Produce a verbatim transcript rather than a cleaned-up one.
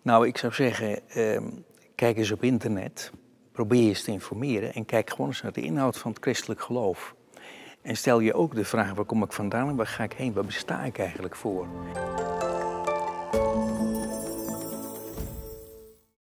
Nou, ik zou zeggen, ehm, kijk eens op internet, probeer je eens te informeren en kijk gewoon eens naar de inhoud van het christelijk geloof. En stel je ook de vraag, waar kom ik vandaan en waar ga ik heen? Waar besta ik eigenlijk voor?